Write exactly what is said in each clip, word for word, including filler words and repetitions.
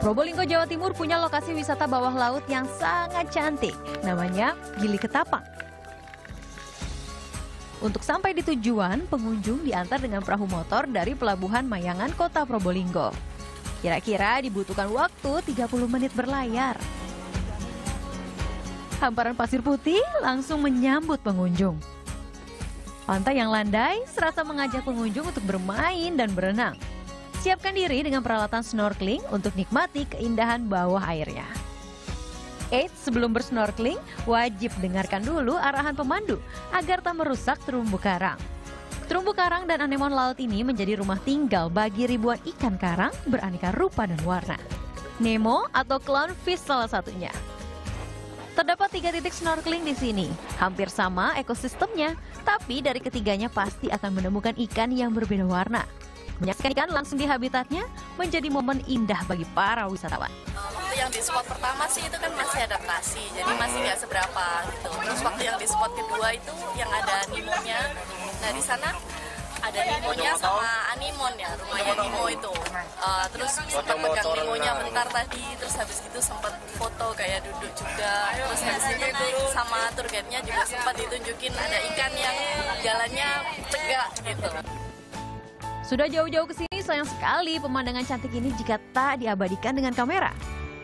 Probolinggo, Jawa Timur punya lokasi wisata bawah laut yang sangat cantik, namanya Gili Ketapang. Untuk sampai di tujuan, pengunjung diantar dengan perahu motor dari Pelabuhan Mayangan, Kota Probolinggo. Kira-kira dibutuhkan waktu tiga puluh menit berlayar. Hamparan pasir putih langsung menyambut pengunjung. Pantai yang landai serasa mengajak pengunjung untuk bermain dan berenang. Siapkan diri dengan peralatan snorkeling untuk nikmati keindahan bawah airnya. Eits, sebelum bersnorkeling, wajib dengarkan dulu arahan pemandu agar tak merusak terumbu karang. Terumbu karang dan anemon laut ini menjadi rumah tinggal bagi ribuan ikan karang beraneka rupa dan warna. Nemo atau clownfish salah satunya. Terdapat tiga titik snorkeling di sini, hampir sama ekosistemnya, tapi dari ketiganya pasti akan menemukan ikan yang berbeda warna. Menyaksikan ikan langsung di habitatnya menjadi momen indah bagi para wisatawan. Waktu yang di spot pertama sih itu kan masih adaptasi, jadi masih nggak seberapa gitu. Terus waktu yang di spot kedua itu yang ada Nemonya, nah di sana ada Nemonya sama Anemon ya, rumahnya Nemo itu. Uh, terus sempat pegang Nemonya bentar tadi, terus habis itu sempat foto kayak duduk juga. Terus habis itu sama tour guide-nya juga sempat ditunjukin ada ikan yang jalannya tegak gitu. Sudah jauh-jauh ke sini, sayang sekali pemandangan cantik ini jika tak diabadikan dengan kamera.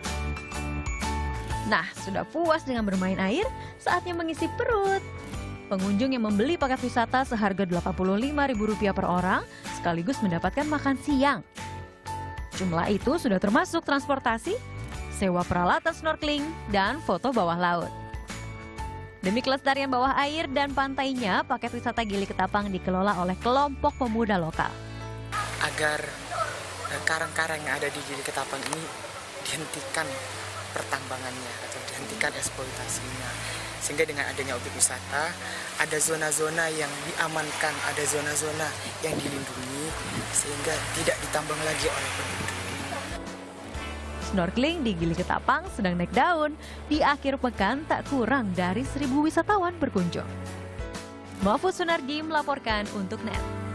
Nah, sudah puas dengan bermain air, saatnya mengisi perut. Pengunjung yang membeli paket wisata seharga delapan puluh lima ribu rupiah per orang, sekaligus mendapatkan makan siang. Jumlah itu sudah termasuk transportasi, sewa peralatan snorkeling, dan foto bawah laut. Demi kelestarian bawah air dan pantainya, paket wisata Gili Ketapang dikelola oleh kelompok pemuda lokal. Agar karang-karang yang ada di Gili Ketapang ini dihentikan pertambangannya atau dihentikan eksploitasinya, sehingga dengan adanya objek wisata ada zona-zona yang diamankan, ada zona-zona yang dilindungi sehingga tidak ditambang lagi oleh penduduk. Snorkeling di Gili Ketapang sedang naik daun. Di akhir pekan tak kurang dari seribu wisatawan berkunjung. Mahfuz Sunardi melaporkan untuk N E T.